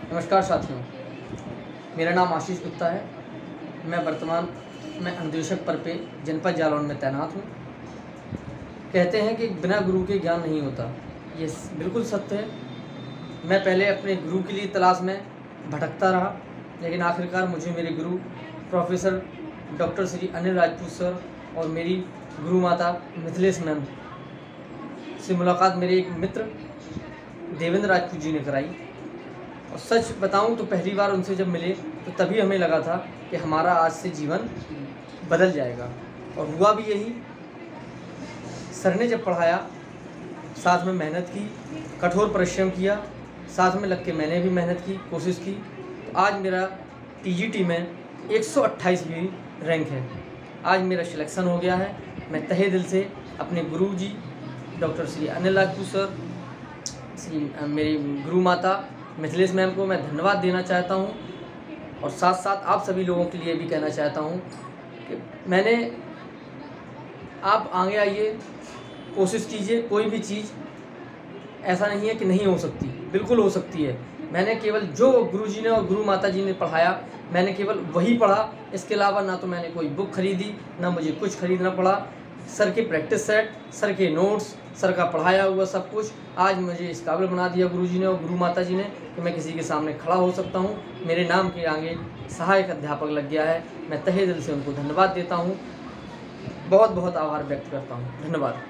नमस्कार साथियों, मेरा नाम आशीष गुप्ता है। मैं वर्तमान में अनुदेशक पद पे जनपद जालौन में तैनात हूँ। कहते हैं कि बिना गुरु के ज्ञान नहीं होता, ये बिल्कुल सत्य है। मैं पहले अपने गुरु के लिए तलाश में भटकता रहा, लेकिन आखिरकार मुझे मेरे गुरु professor doctor Shri Anil Rajput sir और मेरी गुरु माता मिथिलेश मैम से मुलाकात मेरे एक मित्र देवेंद्र राजपूत जी ने कराई। और सच बताऊं तो पहली बार उनसे जब मिले तो तभी हमें लगा था कि हमारा आज से जीवन बदल जाएगा, और हुआ भी यही। सर ने जब पढ़ाया, साथ में मेहनत की, कठोर परिश्रम किया, साथ में लग के मैंने भी मेहनत की, कोशिश की, तो आज मेरा टीजीटी में 128वीं रैंक है। आज मेरा सिलेक्शन हो गया है। मैं तहे दिल से अपने गुरु जी डॉक्टर श्री अनिल राजपूत सर, मेरी गुरु माता मिथिलेश मैम को मैं धन्यवाद देना चाहता हूँ, और साथ साथ आप सभी लोगों के लिए भी कहना चाहता हूँ कि आप आगे आइए, कोशिश कीजिए। कोई भी चीज़ ऐसा नहीं है कि नहीं हो सकती, बिल्कुल हो सकती है। मैंने केवल जो गुरु जी ने और गुरु माता जी ने पढ़ाया, मैंने केवल वही पढ़ा। इसके अलावा ना तो मैंने कोई बुक खरीदी, ना मुझे कुछ खरीदना पड़ा। सर के प्रैक्टिस सेट, सर के नोट्स, सर का पढ़ाया हुआ सब कुछ आज मुझे इस काबिल बना दिया गुरु जी ने और गुरु माता जी ने कि मैं किसी के सामने खड़ा हो सकता हूँ। मेरे नाम के आगे सहायक अध्यापक लग गया है। मैं तहे दिल से उनको धन्यवाद देता हूँ, बहुत बहुत आभार व्यक्त करता हूँ। धन्यवाद।